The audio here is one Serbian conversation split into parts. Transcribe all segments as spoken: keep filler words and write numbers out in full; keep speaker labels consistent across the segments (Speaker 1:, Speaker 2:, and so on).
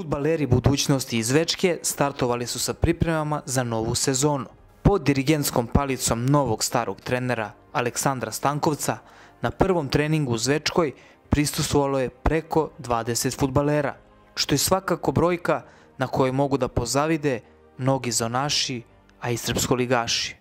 Speaker 1: Fudbaleri budućnosti iz Večke startovali su sa pripremama za novu sezonu. Pod dirigentskom palicom novog starog trenera Aleksandra Stankovca na prvom treningu u Zvečkoj prisustvovalo je preko dvadeset fudbalera, što je svakako brojka na kojoj mogu da pozavide mnogi zonaši, a i srpskoligaši.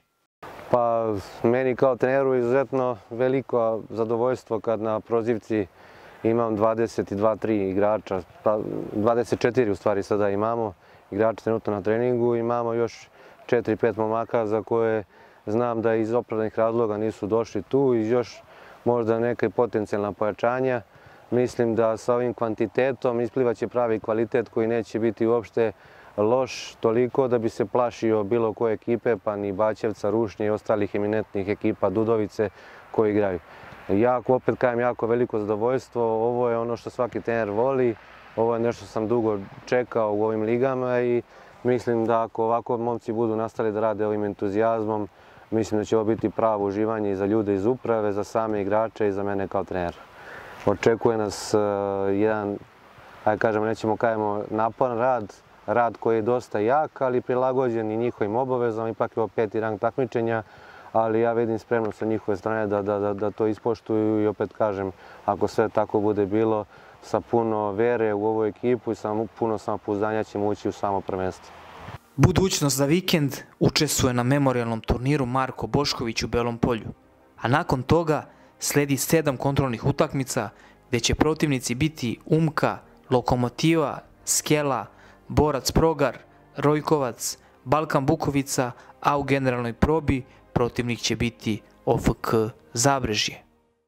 Speaker 2: Pa meni kao treneru izuzetno veliko zadovoljstvo kad na prozivci imam dvadeset dva tri igrača, dvadeset četiri u stvari sada imamo igrača trenutno na treningu, imamo još četiri pet momaka za koje znam da iz opravdanih razloga nisu došli tu i još možda neke potencijalna pojačanja. Mislim da sa ovim kvantitetom isplivaće pravi kvalitet koji neće biti uopšte loš toliko da bi se plašio bilo koje ekipe, pa ni Baćevca, Rušnje i ostalih eminentnih ekipa Dudovice koji igraju. Jako, opet kažem, jako veliko zadovoljstvo. Ovo je ono što svaki trener voli. Ovo je nešto što sam dugo čekao u ovim ligama i mislim da ako ovako momci budu nastali da rade ovim entuzijazmom, mislim da će ovo biti pravo uživanje i za ljude iz uprave, za same igrače i za mene kao trener. Očekuje nas uh, jedan, ajde kažemo, nećemo kajemo, naporan rad, rad koji je dosta jak, ali prilagođen i njihovim obavezama, ipak je ovo peti rang takmičenja, ali ja vidim spremno sa njihove strane da, da, da, da to ispoštuju i opet kažem, ako sve tako bude bilo, sa puno vere u ovu ekipu i sa puno samopouzdanja ćemo ući u samo prvenstvo.
Speaker 1: Budućnost za vikend učestvuje na memorijalnom turniru Marko Bošković u Belom Polju, a nakon toga sledi sedam kontrolnih utakmica gdje će protivnici biti Umka, Lokomotiva, Skela, Borac Progar, Rojkovac, Balkan Bukovica, a u generalnoj probi protivnik će biti O F K Zabrežje.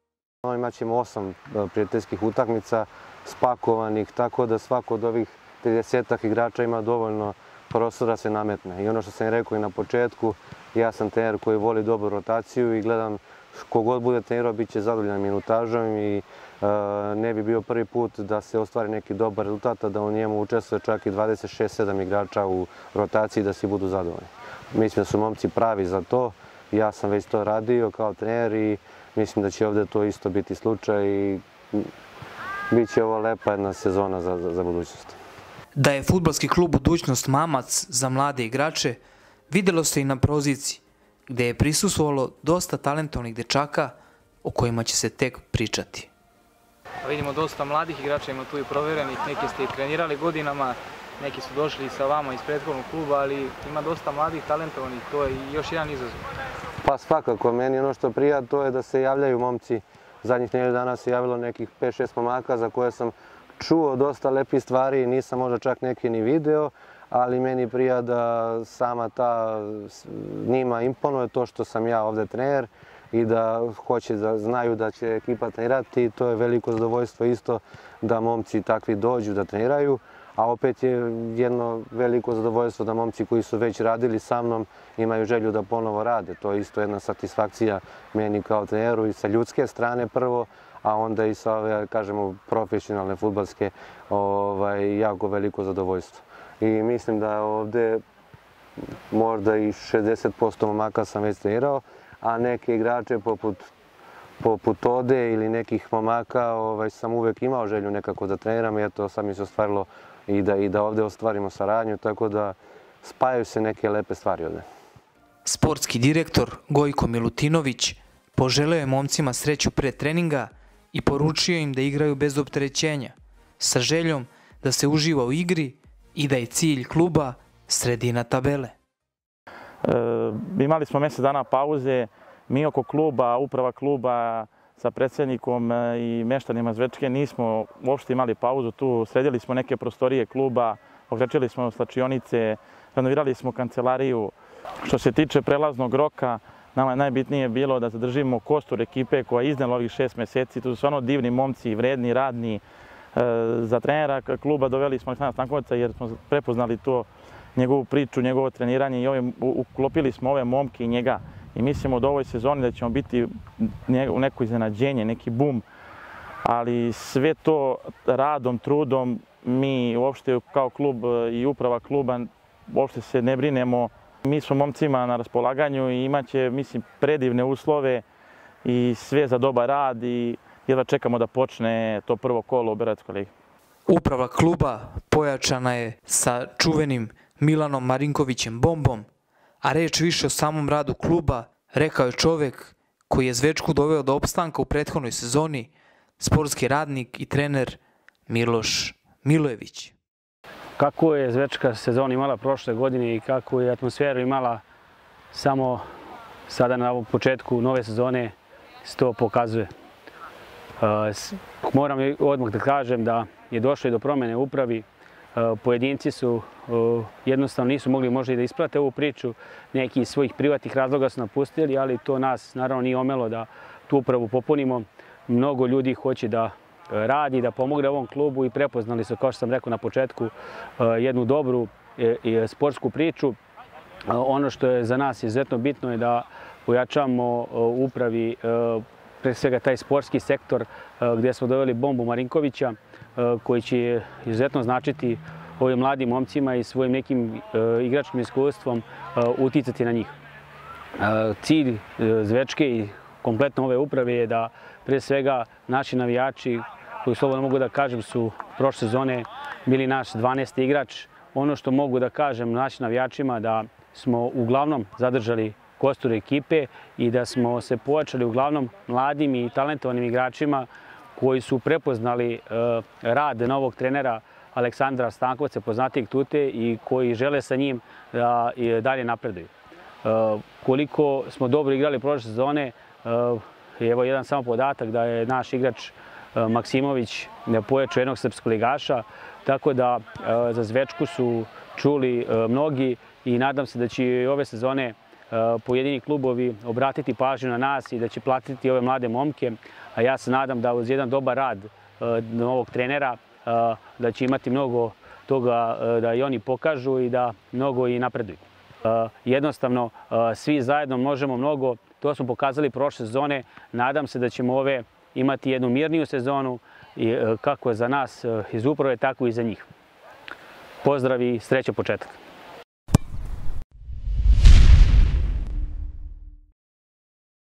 Speaker 2: Imat ćemo osam prijateljskih utakmica spakovanih, tako da svako od ovih tridesetak igrača ima dovoljno prostora se nametne. I ono što sam rekao i na početku, ja sam trener koji voli dobru rotaciju i gledam kogod bude trenirao bit će zadovoljan minutažom i e, ne bi bio prvi put da se ostvari neki dobar rezultat, da u njemu učestvuje čak i dvadeset šest sedam igrača u rotaciji da svi budu zadovoljni. Mislim da su momci pravi za to, ja sam već to radio kao trener i mislim da će ovdje to isto biti slučaj i bit će ovo lepa jedna sezona za, za, za budućnost.
Speaker 1: Da je fudbalski klub Budućnost mamac za mlade igrače vidjelo se i na prozivci, gdje je prisustvovalo dosta talentovnih dečaka o kojima će se tek pričati.
Speaker 3: Vidimo dosta mladih igrača, ima tu i provjerenih, neki ste i trenirali godinama, neki su došli sa vama iz prethodnog kluba, ali ima dosta mladih talentovanih, to je još jedan izazov.
Speaker 2: Pa svakako, meni ono što prija to je da se javljaju momci. Zadnjih nedelju dana se javilo nekih pet šest momaka za koje sam čuo dosta lepih stvari, nisam možda čak neke ni video, ali meni prija da sama ta njima imponuje to što sam ja ovdje trener i da hoće da znaju da će ekipa trenirati. To je veliko zadovoljstvo isto da momci takvi dođu da treniraju, a opet je jedno veliko zadovoljstvo da momci koji su već radili sa mnom imaju želju da ponovo rade. To je isto jedna satisfakcija meni kao treneru i sa ljudske strane prvo, a onda i sa ove, kažemo, profesionalne fudbalske ovaj, jako veliko zadovoljstvo. I mislim da ovdje možda i šezdeset posto momaka sam već trenirao, a neke igrače poput, poput Ode ili nekih momaka ovaj, sam uvijek imao želju nekako da treniram i eto sad mi se ostvarilo i da, i da ovdje ostvarimo saradnju, tako da spajaju se neke lepe stvari ovdje.
Speaker 1: Sportski direktor Gojko Milutinović poželeo je momcima sreću pre treninga i poručio im da igraju bez opterećenja, sa željom da se uživa u igri i da je cilj kluba sredina tabele.
Speaker 4: E, imali smo mjesec dana pauze, mi oko kluba, uprava kluba sa predsjednikom i meštanima Zvečke nismo uopšte imali pauzu tu, sredili smo neke prostorije kluba, okrečili smo slačionice, renovirali smo kancelariju. Što se tiče prelaznog roka, nama je najbitnije bilo da zadržimo kostur ekipe koja je iznela ovih šest mjeseci. Tu su stvarno divni momci, vredni, radni. Za trenera kluba doveli smo Aleksandra Stankovca jer smo prepoznali to, njegovu priču, njegovo treniranje i ove, uklopili smo ove momke i njega. I mislimo da u ovoj sezoni da ćemo biti u neko iznenađenje, neki bum. Ali sve to radom, trudom, mi uopšte kao klub i uprava kluba uopšte se ne brinemo. Mi smo momcima na raspolaganju i imaće, mislim, predivne uslove i sve za dobar rad i jedva čekamo da počne to prvo kolo u Beogradskoj ligi.
Speaker 1: Uprava kluba pojačana je sa čuvenim Milanom Marinkovićem Bombom, a reč više o samom radu kluba rekao je čovjek koji je Zvečku doveo do opstanka u prethodnoj sezoni, sportski radnik i trener Miloš Milojević.
Speaker 5: Kako je Zvečka sezon imala prošle godine i kako je atmosferu imala samo sada na ovom početku nove sezone, se to pokazuje. Moram odmah da kažem da je došlo i do promjene u upravi. Pojedinci su jednostavno nisu mogli možda i da isprate ovu priču, neki iz svojih privatnih razloga su napustili, ali to nas naravno nije omelo da tu upravu popunimo. Mnogo ljudi hoće da radi, da pomogne ovom klubu i prepoznali su, kao što sam rekao na početku, jednu dobru i sportsku priču. Ono što je za nas izuzetno bitno je da pojačamo u upravi pre svega taj sportski sektor gdje smo doveli Bombu Marinkovića koji će izuzetno značiti ovim mladim momcima i svojim nekim igračkim iskustvom uticati na njih. Cilj Zvečke i kompletno ove uprave je da pre svega naši navijači, koji slobodno mogu da kažem su prošle sezone bili naš dvanaesti igrač, ono što mogu da kažem našim navijačima da smo uglavnom zadržali kostur ekipe i da smo se pojačali uglavnom mladim i talentovanim igračima koji su prepoznali rad novog trenera Aleksandra Stankovca, poznatijeg Tute, i koji žele sa njim da dalje napreduju. Koliko smo dobro igrali prošle sezone, evo jedan samo podatak da je naš igrač Maksimović pojačao jednog srpskog ligaša, tako da za Zvečku su čuli mnogi i nadam se da će i ove sezone pojedini klubovi obratiti pažnju na nas i da će platiti ove mlade momke, a ja se nadam da uz jedan dobar rad novog trenera da će imati mnogo toga da i oni pokažu i da mnogo i napreduju. Jednostavno, svi zajedno možemo mnogo, to smo pokazali prošle sezone, nadam se da ćemo ove imati jednu mirniju sezonu kako za nas iz uprave, tako i za njih. Pozdrav i srećan početak.